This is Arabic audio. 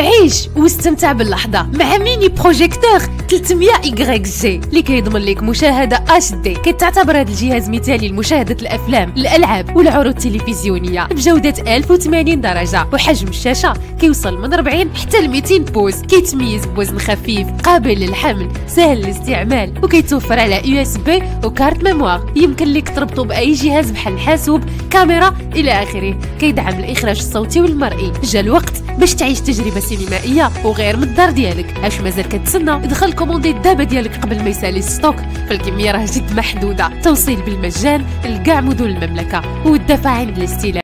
عيش واستمتع باللحظة مع ميني بروجيكتور 300 يغريك جي اللي كيضمن لك مشاهدة اتش دي. كيتعتبر هذا الجهاز مثالي لمشاهدة الأفلام، الألعاب والعروض التلفزيونية بجودة 1080 درجة، وحجم الشاشة كيوصل من 40 حتى ل 200 بوز. كيتميز بوزن خفيف قابل للحمل سهل الاستعمال، وكيتوفر على USB وكارت ميموار. يمكن لك تربطه بأي جهاز بحال الحاسوب، كاميرا إلى آخره. كيدعم الإخراج الصوتي والمرئي. جا الوقت باش تعيش تجربة سينمائية وغير من الدار ديالك. اش مازال كتسنى؟ دخل كوموندي دابا ديالك قبل ما يسالي الستوك، فالكمية راه جد محدودة. توصيل بالمجان لكاع مدن المملكة والدفع عند الاستلام.